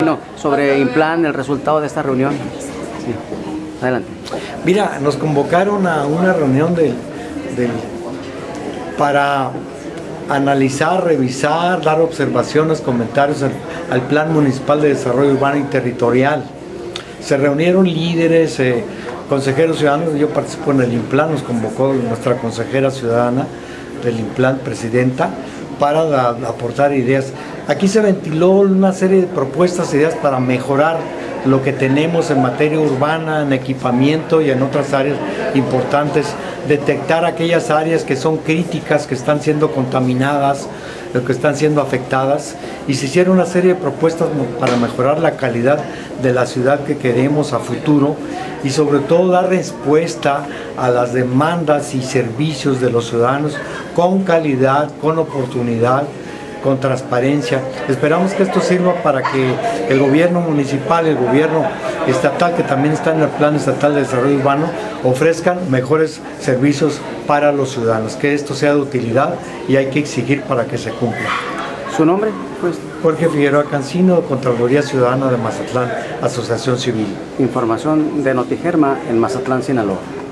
Bueno, sobre Implan, el resultado de esta reunión. Sí. Adelante. Mira, nos convocaron a una reunión para analizar, revisar, dar observaciones, comentarios al Plan Municipal de Desarrollo Urbano y Territorial. Se reunieron líderes, consejeros ciudadanos. Yo participo en el Implan, nos convocó nuestra consejera ciudadana del Implan, presidenta, para aportar ideas. Aquí se ventiló una serie de propuestas, ideas para mejorar lo que tenemos en materia urbana, en equipamiento y en otras áreas importantes, detectar aquellas áreas que son críticas, que están siendo contaminadas, que están siendo afectadas, y se hicieron una serie de propuestas para mejorar la calidad de la ciudad que queremos a futuro y sobre todo dar respuesta a las demandas y servicios de los ciudadanos con calidad, con oportunidad, con transparencia. Esperamos que esto sirva para que el gobierno municipal, el gobierno estatal, que también está en el Plan Estatal de Desarrollo Urbano, ofrezcan mejores servicios para los ciudadanos, que esto sea de utilidad y hay que exigir para que se cumpla. ¿Su nombre? Pues Jorge Figueroa Cancino, Contraloría Ciudadana de Mazatlán, Asociación Civil. información de Notigerma en Mazatlán, Sinaloa.